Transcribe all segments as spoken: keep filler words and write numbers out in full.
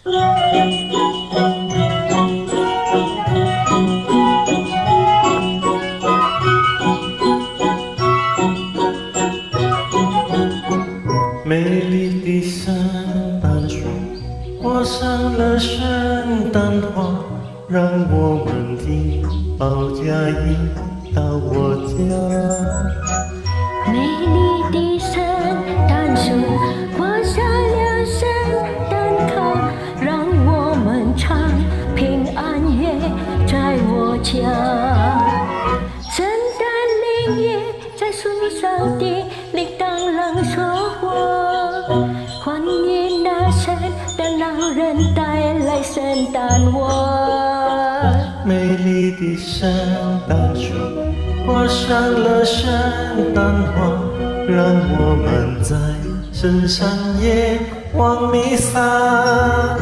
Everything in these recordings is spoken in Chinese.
美丽的圣诞树，挂上了圣诞花，让我们的保加利到我家。 美丽的圣诞树，挂上了圣诞卡，让我们唱平安夜在我家。圣诞铃也在树上的铃铛啷说话，欢迎那圣诞老人带来圣诞花。 美丽的圣诞树，挂上了圣诞花，让我们在圣山夜望弥撒。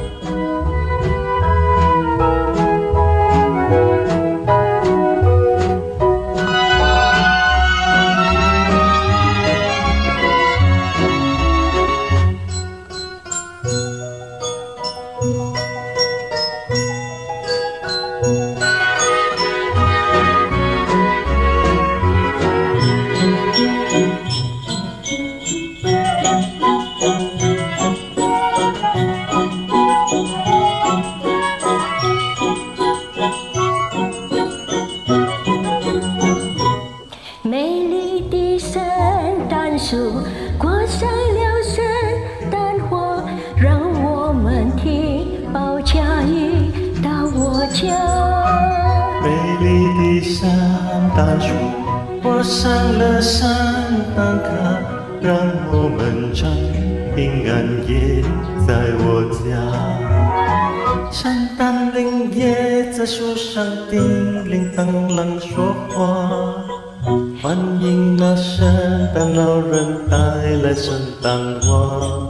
美丽的圣诞树，挂上了圣诞花，让我们听保加利到我家。 美丽的圣诞树，挂上了圣诞卡，让我们唱平安夜在我家。圣诞铃也在树上叮铃当啷说话，欢迎那圣诞老人带来圣诞花。